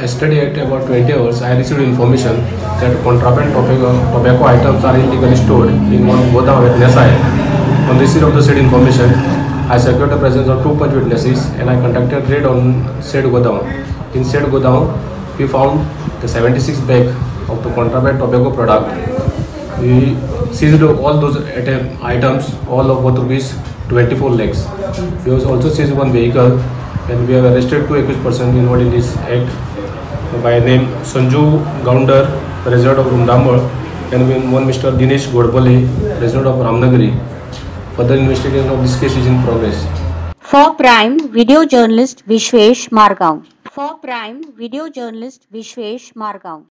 Yesterday at about 20 hours, I received information that contraband tobacco items are illegally stored in one Godam at Nesai. On receipt of the said information, I secured the presence of 2 punch witnesses and I conducted raid on said Godam. In said Godam, we found the 76 bag of the contraband tobacco product. We seized all those items, all of worth rupees 24 lakhs. We also seized one vehicle and we have arrested 2 accused persons involved in this act by name Sanju Gounder, resident of Rumdambal, and one Mr. Dinesh Godbole, resident of Ramnagari. Further investigation of this case is in progress. For Prime, video journalist Vishwesh Margaon. For Prime, video journalist Vishwesh Margaon.